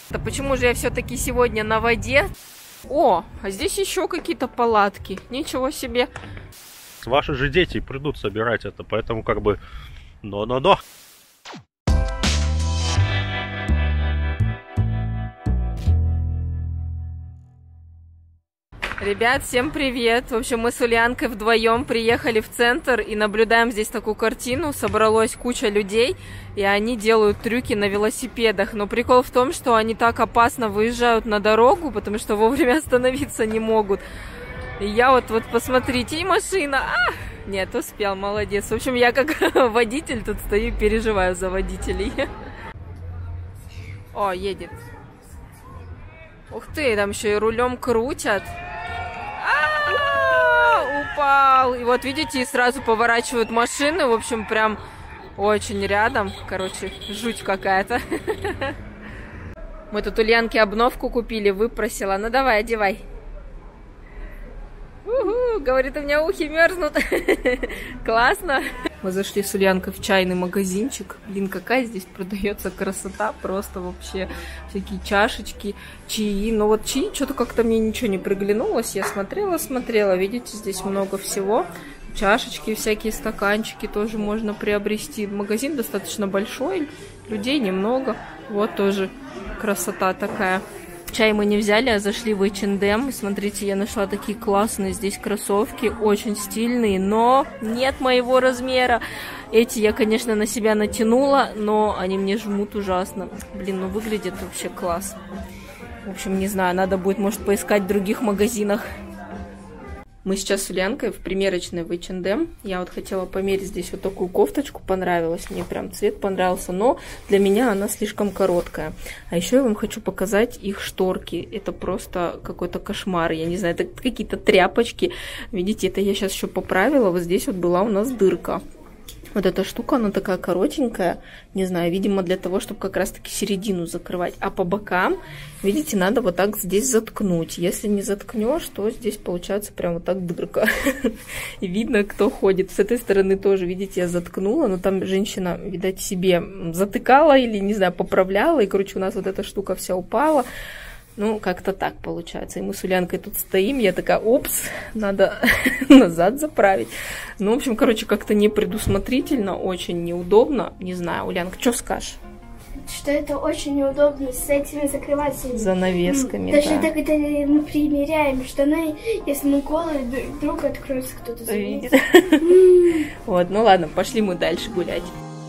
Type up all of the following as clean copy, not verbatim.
Да почему же я все-таки сегодня на воде? О, а здесь еще какие-то палатки. Ничего себе. Ваши же дети придут собирать это, поэтому как бы... Но. Ребят, всем привет! В общем, мы с Ульянкой вдвоем приехали в центр и наблюдаем здесь такую картину. Собралась куча людей, и они делают трюки на велосипедах. Но прикол в том, что они так опасно выезжают на дорогу, потому что вовремя остановиться не могут. И я вот посмотрите, и машина... Нет, успел, молодец. В общем, я как водитель тут стою и переживаю за водителей. О, едет. Ух ты, там еще и рулем крутят. Упал. И вот видите, и сразу поворачивают машины. В общем, прям очень рядом. Короче, жуть какая-то. Мы тут Ульянке обновку купили, выпросила. Ну давай, одевай. Говорит, у меня ухи мерзнут. Классно. Мы зашли с Ульянкой в чайный магазинчик. Блин, какая здесь продается красота. Просто вообще всякие чашечки, чаи. Но вот чаи что-то как-то мне ничего не приглянулось. Я смотрела. Видите, здесь много всего. Чашечки, всякие стаканчики тоже можно приобрести. Магазин достаточно большой, людей немного. Вот тоже красота такая. Чай мы не взяли, а зашли в H&M. Смотрите, я нашла такие классные здесь кроссовки, очень стильные, но нет моего размера. Эти я, конечно, на себя натянула, но они мне жмут ужасно. Блин, ну выглядит вообще класс. В общем, не знаю, надо будет, может, поискать в других магазинах. Мы сейчас с Ульянкой в примерочной в H&M. Я вот хотела померить здесь вот такую кофточку, понравилась. Мне прям цвет понравился, но для меня она слишком короткая. А еще я вам хочу показать их шторки. Это просто какой-то кошмар. Я не знаю, это какие-то тряпочки. Видите, это я сейчас еще поправила. Вот здесь вот была у нас дырка. Вот эта штука, она такая коротенькая, не знаю, видимо, для того, чтобы как раз-таки середину закрывать. А по бокам, видите, надо вот так здесь заткнуть. Если не заткнешь, то здесь получается прям вот так дырка. И видно, кто ходит. С этой стороны тоже, видите, я заткнула, но там женщина, видать, себе затыкала или, не знаю, поправляла. И, короче, у нас вот эта штука вся упала. Ну, как-то так получается. И мы с Ульянкой тут стоим, я такая, опс, надо назад заправить. Ну, в общем, короче, как-то непредусмотрительно, очень неудобно. Не знаю, Ульянка, что скажешь? Что это очень неудобно с этими закрывателями. Занавесками, даже да. так это мы примеряем штаны, если мы голые, вдруг откроется кто-то заметит. Вот, ну ладно, пошли мы дальше гулять.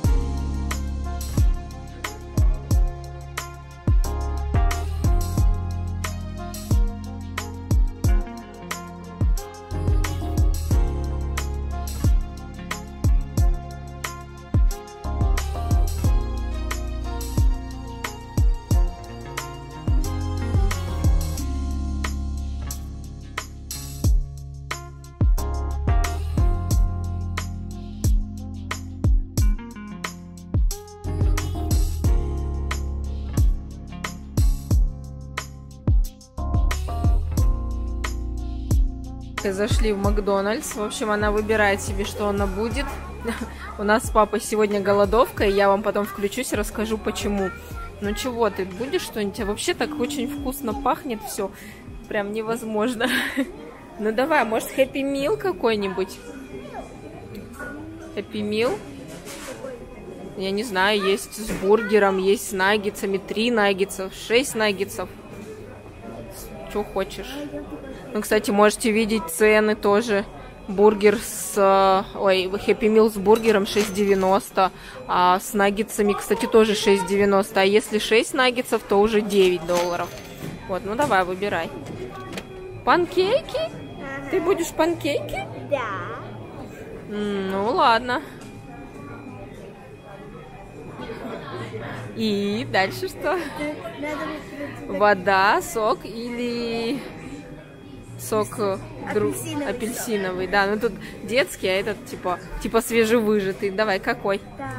Зашли в Макдональдс. В общем, она выбирает себе, что она будет. У нас с папой сегодня голодовка, и я вам потом включусь и расскажу, почему. Ну чего, ты будешь что-нибудь? А вообще так очень вкусно пахнет все. Прям невозможно. Ну давай, может, Happy Meal какой-нибудь? Happy Meal? Я не знаю, есть с бургером, есть с наггетсами. 3 наггетсов, 6 наггетсов. Что хочешь. Ну, кстати, можете видеть цены тоже. Бургер с... Ой, Happy Meal с бургером 6,90. А с наггетсами, кстати, тоже 6,90. А если 6 наггетсов, то уже $9. Вот, ну давай, выбирай. Панкейки? Ага. Ты будешь панкейки? Да. Ну, ладно. И дальше что? Вода, сок или... Сок апельсиновый, да, ну тут детский, а этот типа свежевыжатый. Давай, какой? Да.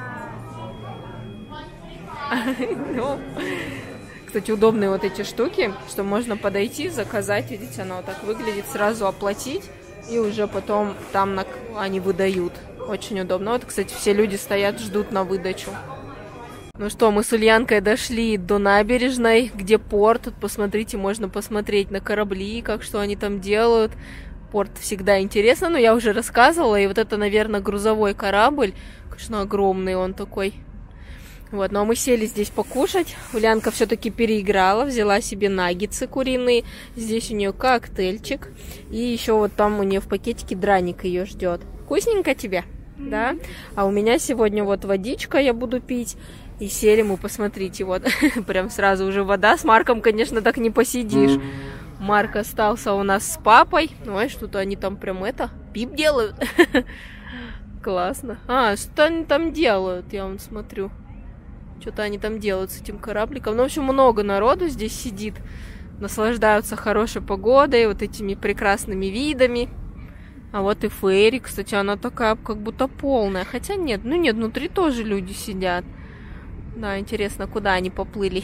Ну, кстати, удобные вот эти штуки, что можно подойти, заказать, видите, оно вот так выглядит, сразу оплатить, и уже потом там они выдают. Очень удобно. Вот, кстати, все люди стоят, ждут на выдачу. Ну что, мы с Ульянкой дошли до набережной, где порт. Тут, посмотрите, можно посмотреть на корабли, как что они там делают. Порт всегда интересно, но я уже рассказывала. И вот это, наверное, грузовой корабль. Конечно, огромный он такой. Вот, ну а мы сели здесь покушать. Ульянка все-таки переиграла, взяла себе наггетсы куриные. Здесь у нее коктейльчик. И еще вот там у нее в пакетике драник ее ждет. Вкусненько тебе? Да? А у меня сегодня вот водичка я буду пить. И сели мы, посмотрите, вот, прям сразу уже вода. С Марком, конечно, так не посидишь. Марк остался у нас с папой. Ой, что-то они там прям пип делают. Классно. А, что они там делают, я вон смотрю. Что-то они там делают с этим корабликом. Ну, в общем, много народу здесь сидит. Наслаждаются хорошей погодой, вот этими прекрасными видами. А вот и ферри, кстати, она такая как будто полная. Хотя нет, ну нет, внутри тоже люди сидят. Да, интересно, куда они поплыли.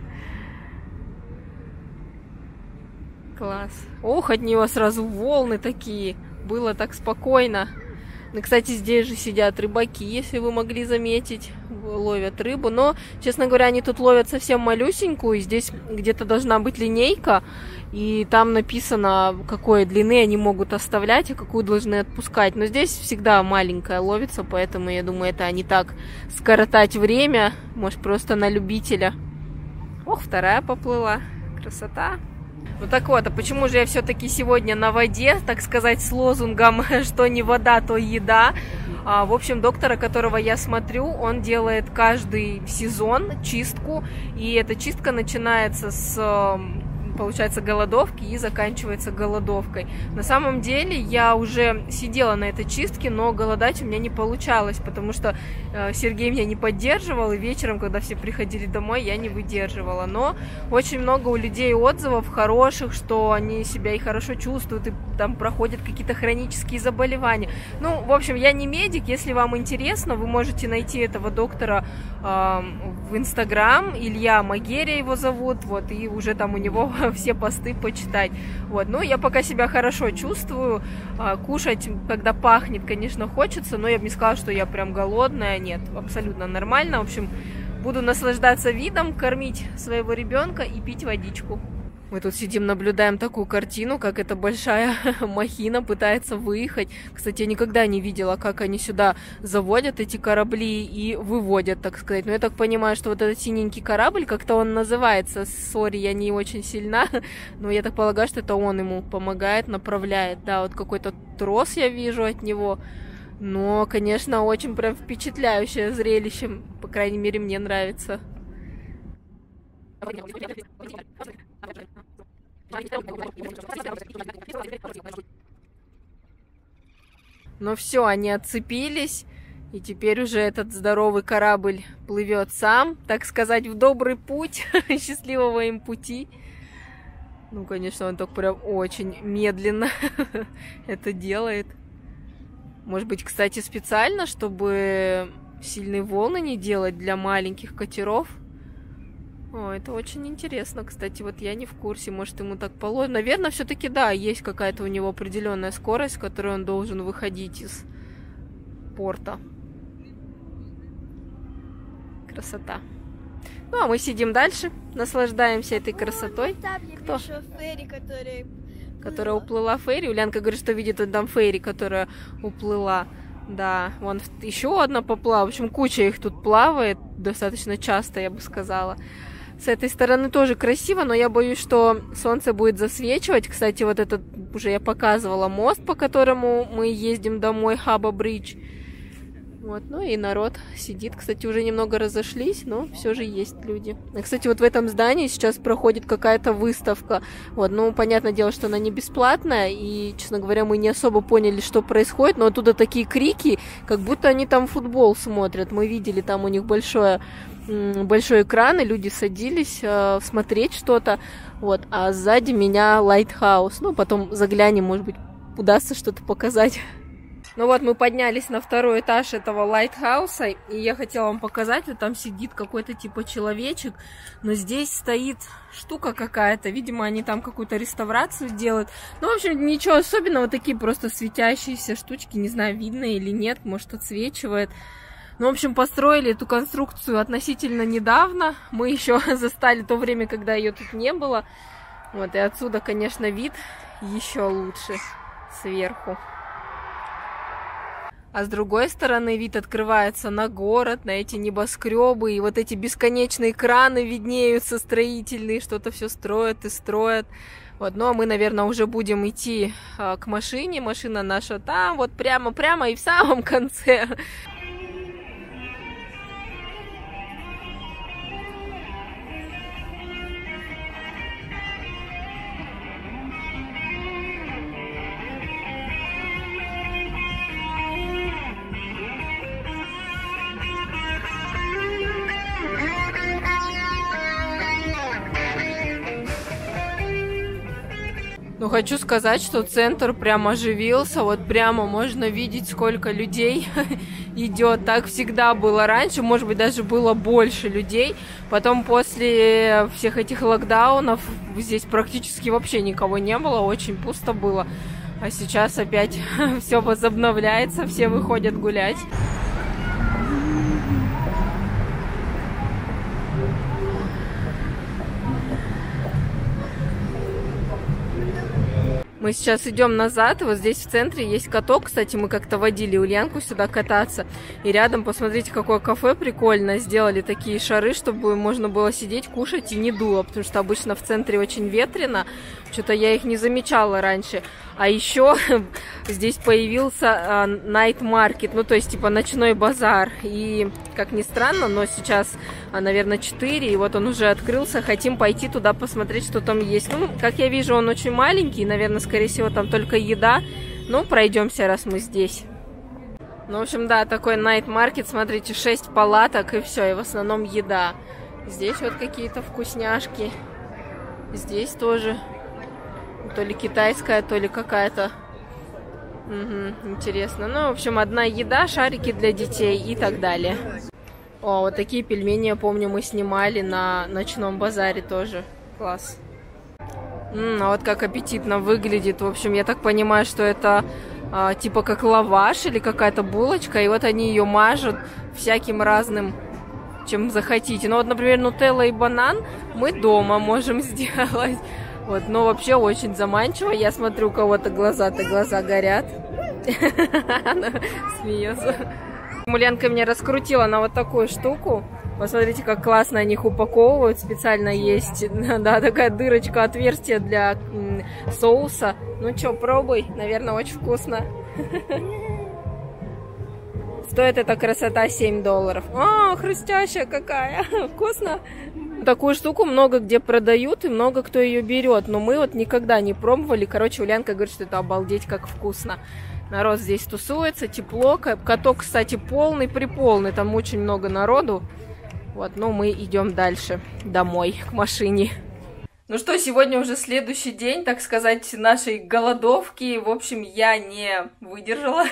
Класс. Ох, от него сразу волны такие. Было так спокойно. Ну, кстати, здесь же сидят рыбаки, если вы могли заметить. Ловят рыбу. Но, честно говоря, они тут ловят совсем малюсенькую. Здесь где-то должна быть линейка. И там написано, какой длины они могут оставлять, а какую должны отпускать. Но здесь всегда маленькая ловится, поэтому, я думаю, это не так скоротать время. Может, просто на любителя. Ох, вторая поплыла. Красота. Ну так вот, а почему же я все-таки сегодня на воде, так сказать, с лозунгом, что не вода, то еда? В общем, доктора, которого я смотрю, он делает каждый сезон чистку, и эта чистка начинается с, получается, голодовки и заканчивается голодовкой. На самом деле я уже сидела на этой чистке, но голодать у меня не получалось, потому что Сергей меня не поддерживал, и вечером, когда все приходили домой, я не выдерживала. Но очень много у людей отзывов хороших, что они себя и хорошо чувствуют, и там проходят какие-то хронические заболевания. Ну, в общем, я не медик, если вам интересно, вы можете найти этого доктора в Инстаграм, Илья Магерия его зовут, вот, и уже там у него все посты почитать. Вот, ну, я пока себя хорошо чувствую, кушать, когда пахнет, конечно, хочется, но я бы не сказала, что я прям голодная, нет, абсолютно нормально. В общем, буду наслаждаться видом, кормить своего ребенка и пить водичку. Мы тут сидим, наблюдаем такую картину, как эта большая махина пытается выехать. Кстати, я никогда не видела, как они сюда заводят эти корабли и выводят, так сказать. Но я так понимаю, что вот этот синенький корабль, как-то он называется, сори, я не очень сильна, но я так полагаю, что это он ему помогает, направляет. Да, вот какой-то трос я вижу от него. Но, конечно, очень прям впечатляющее зрелище, по крайней мере, мне нравится. Ну все, они отцепились, и теперь уже этот здоровый корабль плывет сам, так сказать, в добрый путь, счастливого им пути. Ну, конечно, он так прям очень медленно это делает. Может быть, кстати, специально, чтобы сильные волны не делать для маленьких катеров. О, это очень интересно, кстати, вот я не в курсе, может, ему так положено. Наверное, все-таки да, есть какая-то у него определенная скорость, с которой он должен выходить из порта. Красота. Ну, а мы сидим дальше, наслаждаемся этой красотой. Кто? Ферри, которая уплыла ферри. Улянка говорит, что видит там ферри, которая уплыла. Да, вон еще одна поплава. В общем, куча их тут плавает, достаточно часто, я бы сказала. С этой стороны тоже красиво, но я боюсь, что солнце будет засвечивать. Кстати, вот этот уже я показывала мост, по которому мы ездим домой, Хаба-Бридж. Вот, ну и народ сидит. Кстати, уже немного разошлись, но все же есть люди. Кстати, вот в этом здании сейчас проходит какая-то выставка. Вот, ну, понятное дело, что она не бесплатная, и, честно говоря, мы не особо поняли, что происходит, но оттуда такие крики, как будто они там футбол смотрят. Мы видели, там у них большой экран, и люди садились смотреть что-то. Вот, а сзади меня лайтхаус. Ну, потом заглянем, может быть, удастся что-то показать. Ну вот, мы поднялись на второй этаж этого лайтхауса, и я хотела вам показать, вот там сидит какой-то типа человечек, но здесь стоит штука какая-то, видимо, они там какую-то реставрацию делают. Ну, в общем, ничего особенного, такие просто светящиеся штучки, не знаю, видно или нет, может, отсвечивает. Ну, в общем, построили эту конструкцию относительно недавно. Мы еще застали то время, когда ее тут не было. Вот, и отсюда, конечно, вид еще лучше сверху. А с другой стороны вид открывается на город, на эти небоскребы, и вот эти бесконечные краны виднеются строительные, что-то все строят и строят. Вот, ну а мы, наверное, уже будем идти к машине. Машина наша там, вот прямо и в самом конце. Ну, хочу сказать, что центр прям оживился, вот прямо можно видеть, сколько людей идет. Так всегда было раньше, может быть, даже было больше людей. Потом после всех этих локдаунов здесь практически вообще никого не было, очень пусто было. А сейчас опять все возобновляется, все выходят гулять. Мы сейчас идем назад, и вот здесь в центре есть каток, кстати, мы как-то водили Ульянку сюда кататься, и рядом, посмотрите, какое кафе прикольно, сделали такие шары, чтобы можно было сидеть, кушать и не дуло, потому что обычно в центре очень ветрено, что-то я их не замечала раньше. А еще здесь появился night market, ну то есть типа ночной базар, и как ни странно, но сейчас, наверное, 4, и вот он уже открылся, хотим пойти туда посмотреть, что там есть. Ну, как я вижу, он очень маленький, наверное, скорее всего, там только еда, ну, пройдемся, раз мы здесь. Ну, в общем, да, такой night market, смотрите, 6 палаток, и все, и в основном еда. Здесь вот какие-то вкусняшки, здесь тоже. То ли китайская, то ли какая-то. Интересно. Ну, в общем, одна еда, шарики для детей и так далее. О, вот такие пельмени, я помню, мы снимали на ночном базаре тоже. Класс. А вот как аппетитно выглядит. В общем, я так понимаю, что это типа как лаваш или какая-то булочка. И вот они ее мажут всяким разным, чем захотите. Ну, вот, например, нутелла и банан мы дома можем сделать. Вот, но вообще очень заманчиво. Я смотрю, у кого-то глаза горят. Она смеется. Ульянка меня раскрутила на вот такую штуку. Посмотрите, как классно они их упаковывают. Специально есть, да, такая дырочка, отверстие для соуса. Ну что, пробуй. Наверное, очень вкусно. Стоит эта красота $7. О, хрустящая какая. Вкусно. Такую штуку много где продают, и много кто ее берет. Но мы вот никогда не пробовали. Короче, Ульянка говорит, что это обалдеть как вкусно. Народ здесь тусуется, тепло. Каток, кстати, полный-приполный. Там очень много народу. Вот, ну мы идем дальше, домой, к машине. Ну что, сегодня уже следующий день, так сказать, нашей голодовки. В общем, я не выдержала.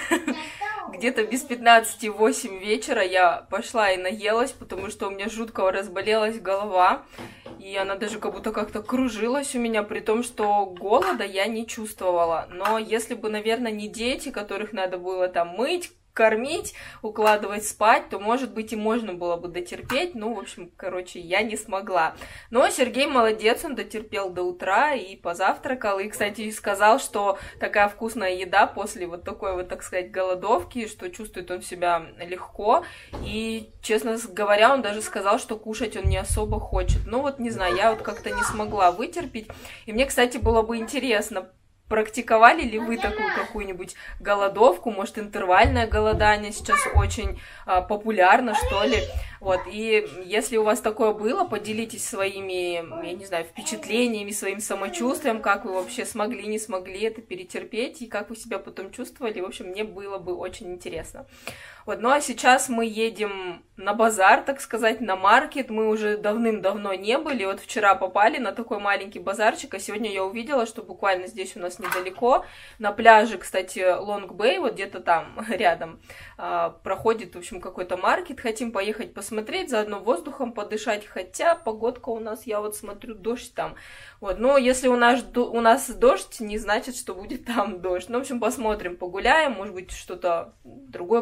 Где-то без 15-8 вечера я пошла и наелась, потому что у меня жутко разболелась голова. И она даже как будто как-то кружилась у меня, при том, что голода я не чувствовала. Но если бы, наверное, не дети, которых надо было там мыть, кормить, укладывать спать, то, может быть, и можно было бы дотерпеть. Ну, в общем, короче, я не смогла. Но Сергей молодец, он дотерпел до утра и позавтракал. И, кстати, сказал, что такая вкусная еда после вот такой вот, так сказать, голодовки, что чувствует он себя легко. И, честно говоря, он даже сказал, что кушать он не особо хочет. Ну, вот, не знаю, я вот как-то не смогла вытерпеть. И мне, кстати, было бы интересно, практиковали ли вы такую какую-нибудь голодовку, может, интервальное голодание сейчас очень популярно, что ли, вот, и если у вас такое было, поделитесь своими, я не знаю, впечатлениями, своим самочувствием, как вы вообще смогли, не смогли это перетерпеть, и как вы себя потом чувствовали, в общем, мне было бы очень интересно. Вот, ну а сейчас мы едем на базар, так сказать, на маркет. Мы уже давным-давно не были. Вот вчера попали на такой маленький базарчик, а сегодня я увидела, что буквально здесь у нас недалеко, на пляже, кстати, Лонг-Бэй, вот где-то там рядом, проходит, в общем, какой-то маркет. Хотим поехать посмотреть, заодно воздухом подышать, хотя погодка у нас, я вот смотрю, дождь там. Вот, но если у нас дождь, не значит, что будет там дождь. Ну, в общем, посмотрим, погуляем, может быть, что-то другое придумаем,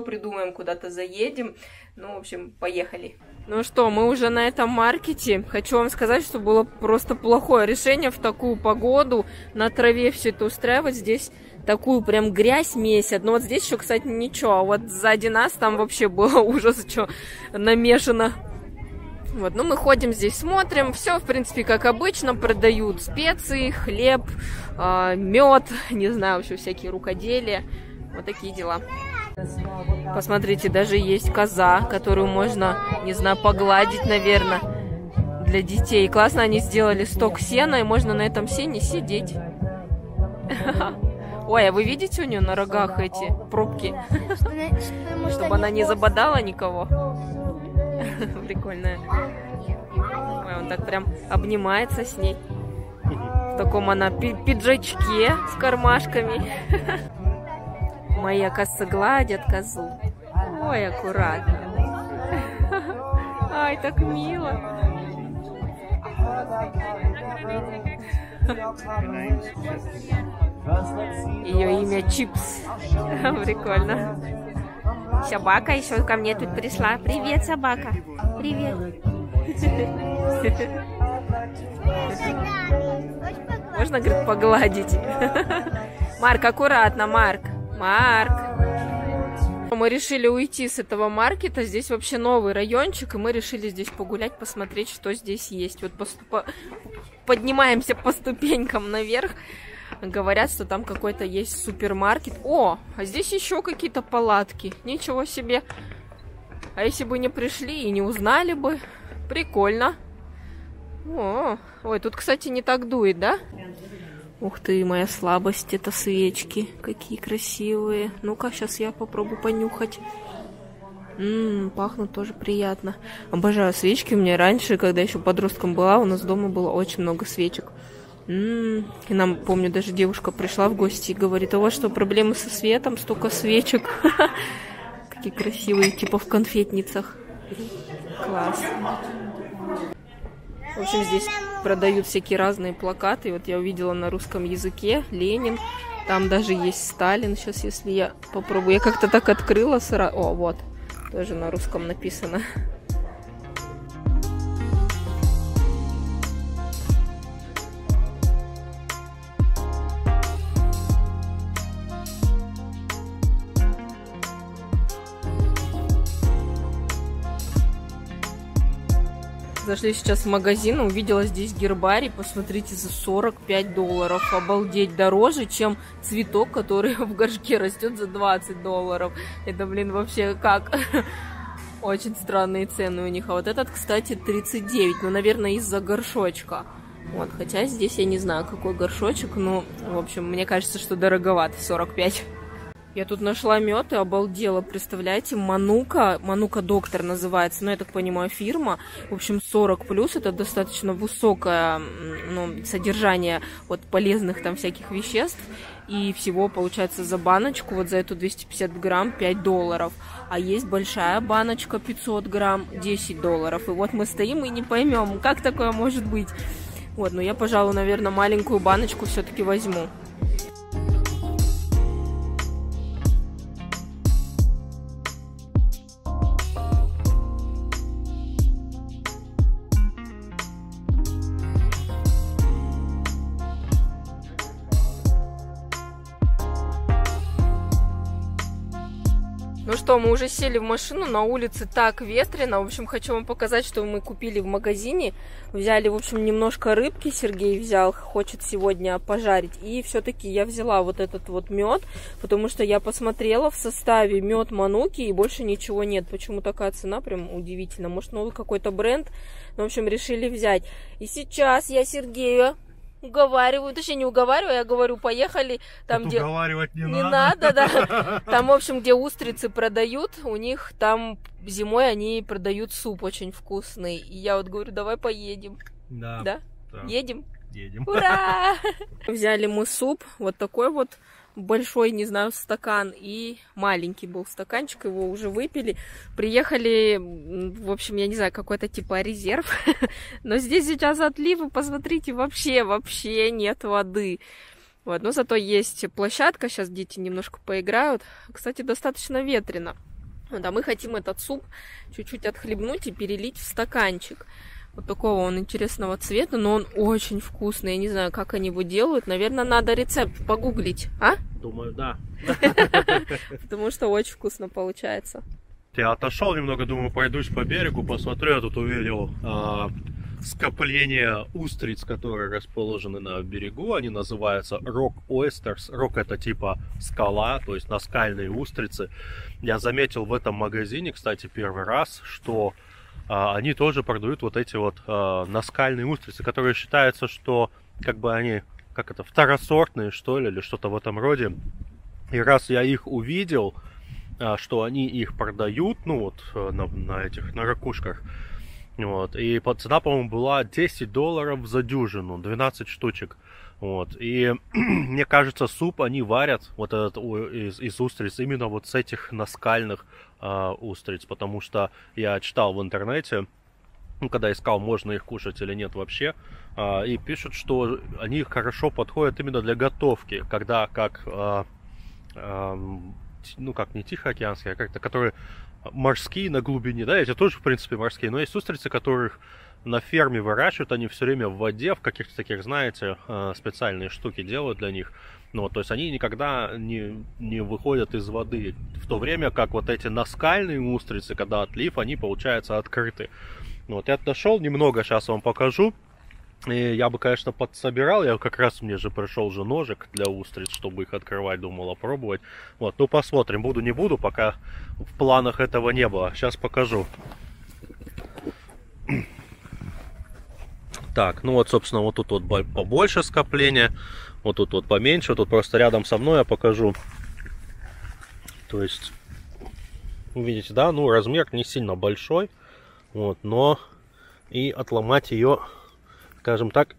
потом куда-то заедем. Ну, в общем, поехали. Ну что, мы уже на этом маркете. Хочу вам сказать, что было просто плохое решение в такую погоду на траве все это устраивать. Здесь такую прям грязь месят. Но вот здесь еще, кстати, ничего. А вот сзади нас там вообще было ужас, что намешано. Вот, ну мы ходим здесь, смотрим. Все, в принципе, как обычно. Продают специи, хлеб, мед, не знаю, вообще всякие рукоделия. Вот такие дела. Посмотрите, даже есть коза, которую можно, не знаю, погладить, наверное, для детей. Классно они сделали сток сена, и можно на этом сене сидеть. Ой, а вы видите у нее на рогах эти пробки? Чтобы она не забодала никого. Прикольная. Ой, он так прям обнимается с ней. В таком она пиджачке с кармашками. Мои, оказывается, гладят козу. Ой, аккуратно. Ай, так мило. Ее имя Чипс. Прикольно. Собака еще ко мне тут пришла. Привет, собака. Привет. Можно, говорит, погладить? Марк, аккуратно, Марк. Марк. Мы решили уйти с этого маркета. Здесь вообще новый райончик, и мы решили здесь погулять, посмотреть, что здесь есть. Вот поднимаемся по ступенькам наверх. Говорят, что там какой-то есть супермаркет. О, а здесь еще какие-то палатки. Ничего себе. А если бы не пришли и не узнали бы? Прикольно. О, ой, тут, кстати, не так дует, да? Ух ты, моя слабость, это свечки. Какие красивые. Ну-ка, сейчас я попробую понюхать. Пахнут тоже приятно. Обожаю свечки. У меня раньше, когда еще подростком была, у нас дома было очень много свечек. И нам, помню, даже девушка пришла в гости и говорит: у вас что, проблемы со светом? Столько свечек. Какие красивые, типа в конфетницах. Класс. В общем, здесь продают всякие разные плакаты. Вот я увидела на русском языке Ленин. Там даже есть Сталин. Сейчас, если я попробую. Я как-то так открыла сразу. О, вот. Тоже на русском написано. Зашли сейчас в магазин, увидела здесь гербарий, посмотрите, за $45. Обалдеть, дороже, чем цветок, который в горшке растет, за $20. Это, блин, вообще как? Очень странные цены у них. А вот этот, кстати, 39, ну, наверное, из-за горшочка. Вот, хотя здесь я не знаю, какой горшочек, но, в общем, мне кажется, что дороговато, 45. Я тут нашла мед и обалдела, представляете, Манука Доктор называется, ну, я так понимаю, фирма, в общем, 40+, это достаточно высокое, ну, содержание вот полезных там всяких веществ, и всего, получается, за баночку, вот за эту 250 грамм, $5, а есть большая баночка, 500 грамм, $10, и вот мы стоим и не поймем, как такое может быть. Вот, но я, пожалуй, наверное, маленькую баночку все-таки возьму. Ну что, мы уже сели в машину, на улице так ветрено. В общем, хочу вам показать, что мы купили в магазине. Взяли, в общем, немножко рыбки, Сергей взял, хочет сегодня пожарить. И все-таки я взяла вот этот вот мед, потому что я посмотрела в составе мед Мануки, и больше ничего нет. Почему такая цена, прям удивительно. Может, новый какой-то бренд. Ну, в общем, решили взять. И сейчас я Сергея уговариваю, точнее не уговариваю, я говорю, поехали там, где уговаривать не надо, да. Там, в общем, где устрицы продают, у них там зимой они продают суп очень вкусный. И я вот говорю, давай поедем. Да. Да? Едем? Едем. Ура! Взяли мы суп, вот такой вот большой, не знаю, стакан, и маленький был стаканчик, его уже выпили. Приехали, в общем, я не знаю, какой-то типа резерв, но здесь сейчас отлив, и посмотрите, вообще нет воды. Вот, но зато есть площадка, сейчас дети немножко поиграют. Кстати, достаточно ветрено. Вот, а мы хотим этот суп чуть-чуть отхлебнуть и перелить в стаканчик. Вот такого он интересного цвета, но он очень вкусный. Я не знаю, как они его делают. Наверное, надо рецепт погуглить, а? Думаю, да. Потому что очень вкусно получается. Я отошел немного, думаю, пройдусь по берегу, посмотрю. Я тут увидел скопление устриц, которые расположены на берегу. Они называются Rock Oysters. Rock — это типа скала, то есть наскальные устрицы. Я заметил в этом магазине, кстати, первый раз, что они тоже продают вот эти вот наскальные устрицы, которые считаются, что как бы они, как это, второсортные, что ли, или что-то в этом роде. И раз я их увидел, что они их продают, ну вот на ракушках, вот, и цена, по-моему, была $10 за дюжину, 12 штучек. Вот. И мне кажется, суп они варят вот этот из устриц именно вот с этих наскальных устриц, потому что я читал в интернете, ну, когда искал, можно их кушать или нет вообще, и пишут, что они хорошо подходят именно для готовки, когда как, ну как не тихоокеанские, а как-то, которые морские на глубине, да, эти тоже в принципе морские, но есть устрицы, которых на ферме выращивают, они все время в воде, в каких-то таких, знаете, специальные штуки делают для них. Ну, то есть они никогда не выходят из воды. В то время как вот эти наскальные устрицы, когда отлив, они, получается, открыты. Вот, я дошел немного, сейчас вам покажу. И я бы, конечно, подсобирал. Я как раз, мне же пришел же ножик для устриц, чтобы их открывать, думал опробовать. Вот, ну посмотрим, буду, не буду, пока в планах этого не было. Сейчас покажу. Так, ну вот, собственно, вот тут вот побольше скопления, вот тут вот поменьше, тут просто рядом со мной я покажу. То есть, видите, да, ну размер не сильно большой, вот, но и отломать ее, скажем так,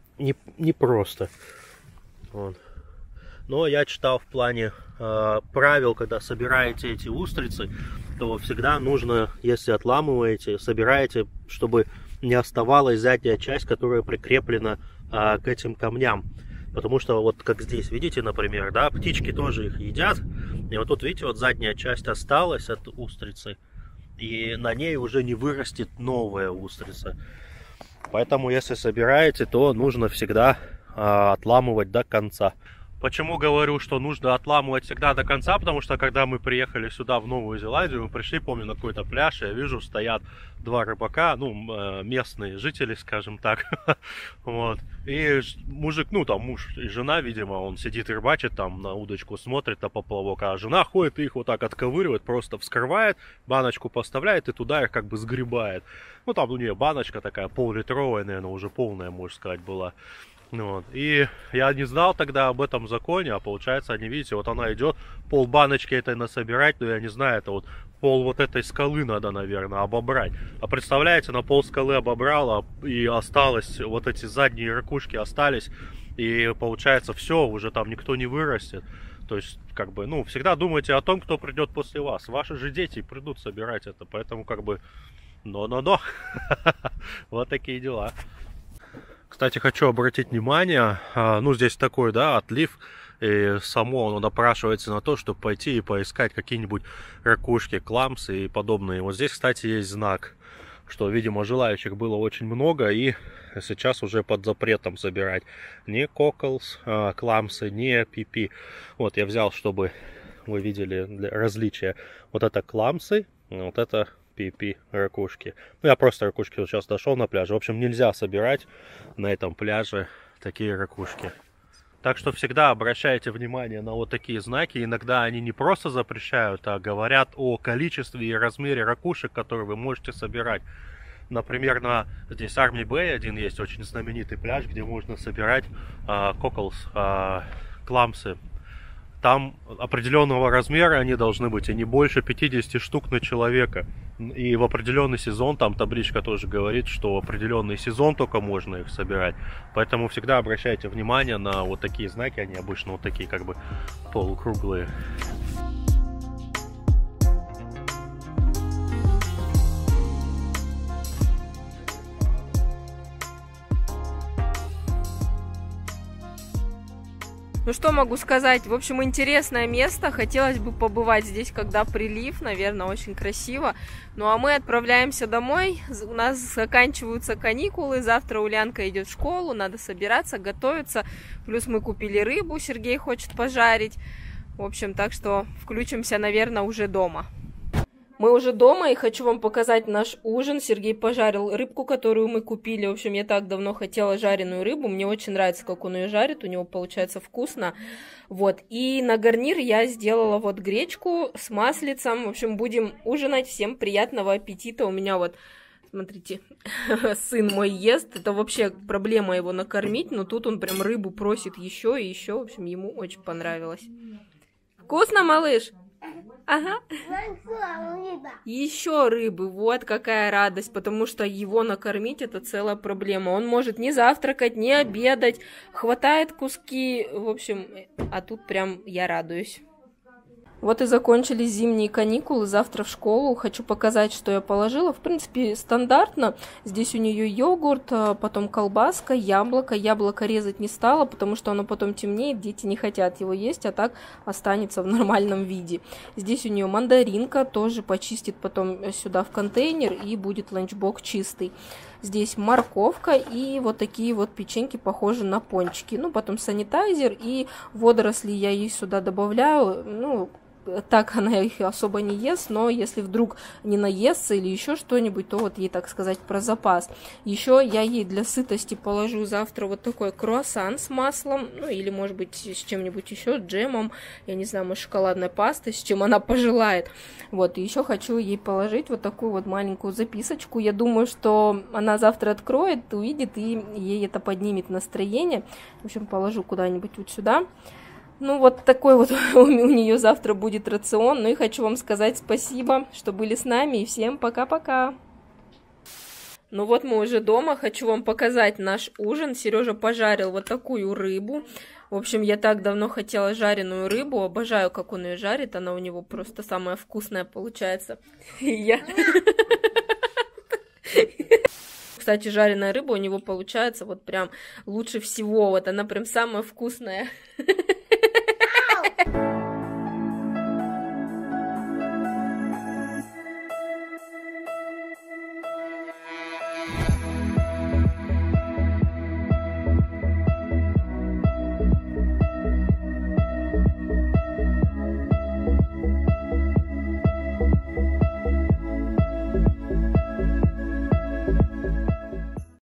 не просто. Вот. Но я читал в плане правил, когда собираете эти устрицы, то всегда нужно, если отламываете, собираете, чтобы не оставалась задняя часть, которая прикреплена к этим камням. Потому что вот как здесь, видите, например, да, птички тоже их едят. И вот тут, видите, вот задняя часть осталась от устрицы. И на ней уже не вырастет новая устрица. Поэтому, если собираете, то нужно всегда отламывать до конца. Почему говорю, что нужно отламывать всегда до конца? Потому что, когда мы приехали сюда, в Новую Зеландию, мы пришли, помню, на какой-то пляж, я вижу, стоят два рыбака, ну, местные жители, скажем так. Вот. И мужик, ну, там муж и жена, видимо, он сидит рыбачит, там на удочку смотрит, на поплавок, а жена ходит и их вот так отковыривает, просто вскрывает, баночку поставляет и туда их как бы сгребает. Ну, там у нее баночка такая, пол-литровая, наверное, уже полная, можно сказать, была. Вот. И я не знал тогда об этом законе, а получается, они, видите, вот она идет, пол баночки этой насобирать, но я не знаю, это вот пол вот этой скалы надо, наверное, обобрать. А представляете, на пол скалы обобрала, и осталось, вот эти задние ракушки остались, и получается, все, уже там никто не вырастет. То есть, как бы, ну, всегда думайте о том, кто придет после вас. Ваши же дети придут собирать это, поэтому, как бы, но. Вот такие дела. Кстати, хочу обратить внимание, ну, здесь такой, да, отлив, и само оно напрашивается на то, чтобы пойти и поискать какие-нибудь ракушки, кламсы и подобные. Вот здесь, кстати, есть знак, что, видимо, желающих было очень много, и сейчас уже под запретом собирать ни cockles, кламсы, ни PP. Вот, я взял, чтобы вы видели различия. Вот это кламсы, вот это PP ракушки. Ну, я просто ракушки вот сейчас дошел на пляже. В общем, нельзя собирать на этом пляже такие ракушки. Так что всегда обращайте внимание на вот такие знаки. Иногда они не просто запрещают, а говорят о количестве и размере ракушек, которые вы можете собирать. Например, здесь Army Bay один есть очень знаменитый пляж, где можно собирать cockles, кламсы. Там определенного размера они должны быть, и не больше 50 штук на человека. И в определенный сезон, там табличка тоже говорит, что в определенный сезон только можно их собирать. Поэтому всегда обращайте внимание на вот такие знаки, они обычно вот такие как бы полукруглые. Ну что могу сказать, в общем, интересное место, хотелось бы побывать здесь, когда прилив, наверное, очень красиво. Ну а мы отправляемся домой, у нас заканчиваются каникулы, завтра Улянка идет в школу, надо собираться, готовиться, плюс мы купили рыбу, Сергей хочет пожарить, в общем, так что включимся, наверное, уже дома. Мы уже дома, и хочу вам показать наш ужин. Сергей пожарил рыбку, которую мы купили. В общем, я так давно хотела жареную рыбу. Мне очень нравится, как он ее жарит. У него получается вкусно. Вот. И на гарнир я сделала вот гречку с маслицем. В общем, будем ужинать. Всем приятного аппетита. У меня вот, смотрите, сын мой ест. Это вообще проблема его накормить. Но тут он прям рыбу просит еще и еще. В общем, ему очень понравилось. Вкусно, малыш? Ага. Еще рыбы, вот какая радость, потому что его накормить это целая проблема. Он может не завтракать, не обедать, хватает куски, в общем, а тут прям я радуюсь. Вот и закончились зимние каникулы, завтра в школу. Хочу показать, что я положила. В принципе, стандартно. Здесь у нее йогурт, потом колбаска, яблоко. Яблоко резать не стала, потому что оно потом темнеет, дети не хотят его есть, а так останется в нормальном виде. Здесь у нее мандаринка, тоже почистит потом сюда в контейнер, и будет ланчбокс чистый. Здесь морковка и вот такие вот печеньки, похожи на пончики. Ну, потом санитайзер и водоросли я ей сюда добавляю. Ну, так она их особо не ест, но если вдруг не наестся или еще что-нибудь, то вот ей, так сказать, про запас. Еще я ей для сытости положу завтра вот такой круассан с маслом, ну или может быть с чем-нибудь еще, джемом, я не знаю, может шоколадной пастой, с чем она пожелает. Вот, и еще хочу ей положить вот такую вот маленькую записочку. Я думаю, что она завтра откроет, увидит, и ей это поднимет настроение. В общем, положу куда-нибудь вот сюда. Ну, вот такой вот у нее завтра будет рацион. Ну и хочу вам сказать спасибо, что были с нами. И всем пока-пока. Ну вот мы уже дома. Хочу вам показать наш ужин. Сережа пожарил вот такую рыбу. В общем, я так давно хотела жареную рыбу. Обожаю, как он ее жарит. Она у него просто самая вкусная получается. Кстати, жареная рыба у него получается вот прям лучше всего. Вот она прям самая вкусная.